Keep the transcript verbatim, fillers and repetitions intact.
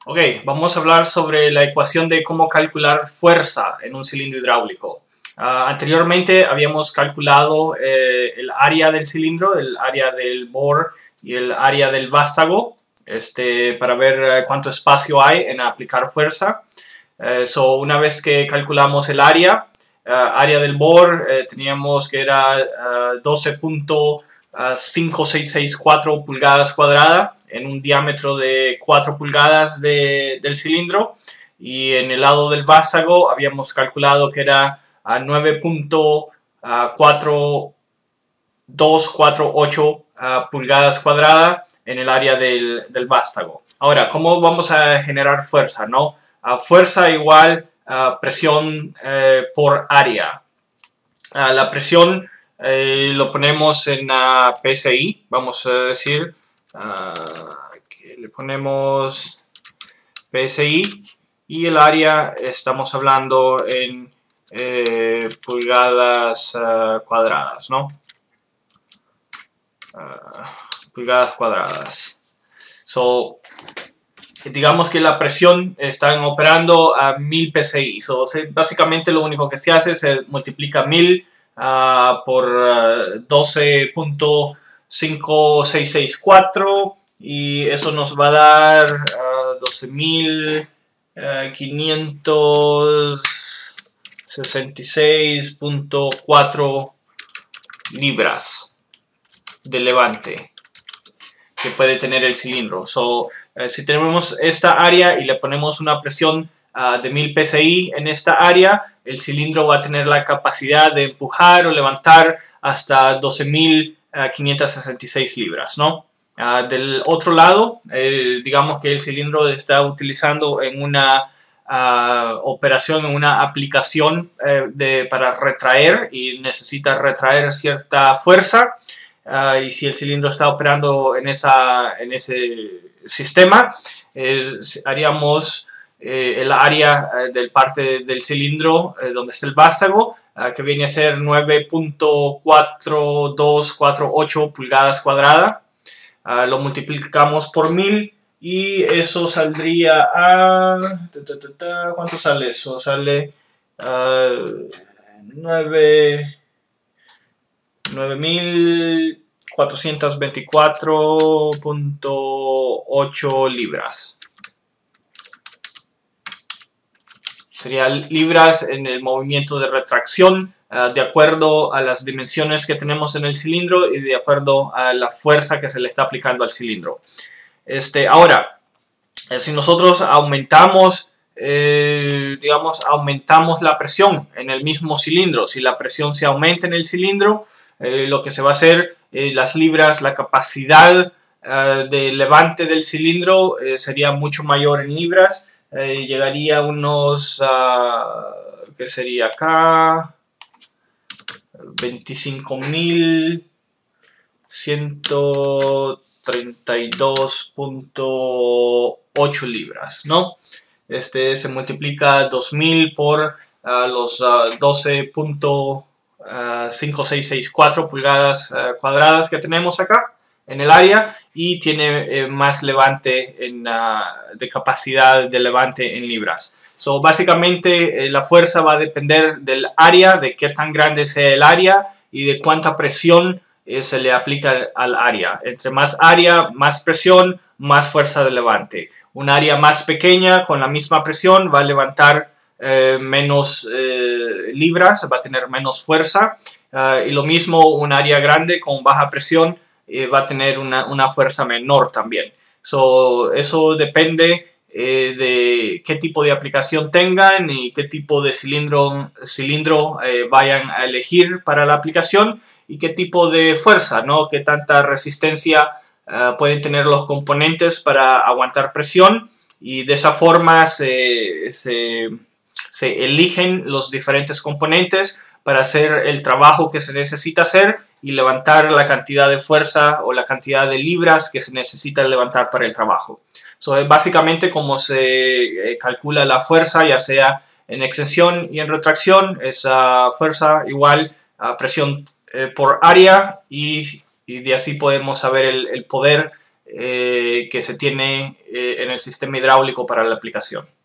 Ok, vamos a hablar sobre la ecuación de cómo calcular fuerza en un cilindro hidráulico. Uh, anteriormente habíamos calculado eh, el área del cilindro, el área del bore y el área del vástago, este, para ver uh, cuánto espacio hay en aplicar fuerza. Uh, so, una vez que calculamos el área, uh, área del bore, eh, teníamos que era uh, doce punto cinco seis seis cuatro pulgadas cuadradas en un diámetro de cuatro pulgadas de, del cilindro, y en el lado del vástago habíamos calculado que era a nueve punto cuatro dos cuatro ocho uh, pulgadas cuadradas en el área del, del vástago. Ahora, ¿cómo vamos a generar fuerza? ¿No? Uh, fuerza igual uh, presión uh, por área. Uh, la presión eh, lo ponemos en uh, P S I, vamos a decir, uh, que le ponemos P S I, y el área estamos hablando en eh, pulgadas uh, cuadradas, ¿no? Uh, pulgadas cuadradas. So, digamos que la presión están operando a mil P S I. So, básicamente lo único que se hace es se multiplica mil uh, por uh, doce punto cinco seis seis cuatro, y eso nos va a dar uh, doce mil quinientos sesenta y seis punto cuatro libras de levante que puede tener el cilindro. So, eh, si tenemos esta área y le ponemos una presión uh, de mil P S I en esta área, el cilindro va a tener la capacidad de empujar o levantar hasta doce mil quinientos sesenta y seis libras, ¿no? Uh, del otro lado, eh, digamos que el cilindro está utilizando en una uh, operación, en una aplicación eh, de, para retraer, y necesita retraer cierta fuerza. Uh, y si el cilindro está operando en, esa, en ese sistema, eh, haríamos eh, el área eh, del parte del cilindro eh, donde está el vástago, uh, que viene a ser nueve punto cuatro dos cuatro ocho pulgadas cuadradas. Uh, lo multiplicamos por mil y eso saldría a... ¿Cuánto sale eso? Sale uh, nueve... nueve mil cuatrocientos veinticuatro punto ocho libras. Sería libras en el movimiento de retracción, uh, de acuerdo a las dimensiones que tenemos en el cilindro y de acuerdo a la fuerza que se le está aplicando al cilindro. Este, ahora, eh, si nosotros aumentamos Eh, digamos, aumentamos la presión en el mismo cilindro, si la presión se aumenta en el cilindro, eh, lo que se va a hacer, eh, las libras, la capacidad eh, de levante del cilindro eh, sería mucho mayor en libras, eh, llegaría a unos, uh, ¿qué sería acá? veinticinco mil ciento treinta y dos punto ocho libras, ¿no? Este se multiplica dos mil por uh, los uh, doce punto cinco seis seis cuatro pulgadas uh, cuadradas que tenemos acá en el área, y tiene eh, más levante en, uh, de capacidad de levante en libras. So, básicamente eh, la fuerza va a depender del área, de qué tan grande sea el área y de cuánta presión eh, se le aplica al área. Entre más área, más presión, más fuerza de levante. Un área más pequeña con la misma presión va a levantar eh, menos eh, libras, va a tener menos fuerza, uh, y lo mismo un área grande con baja presión eh, va a tener una, una fuerza menor también. So, eso depende eh, de qué tipo de aplicación tengan y qué tipo de cilindro, cilindro eh, vayan a elegir para la aplicación, y qué tipo de fuerza, ¿no? Qué tanta resistencia Uh, pueden tener los componentes para aguantar presión, y de esa forma se, se, se eligen los diferentes componentes para hacer el trabajo que se necesita hacer y levantar la cantidad de fuerza o la cantidad de libras que se necesita levantar para el trabajo. So, es básicamente como se eh, calcula la fuerza, ya sea en extensión y en retracción. Esa fuerza igual a presión eh, por área, y y de así podemos saber el, el poder eh, que se tiene eh, en el sistema hidráulico para la aplicación.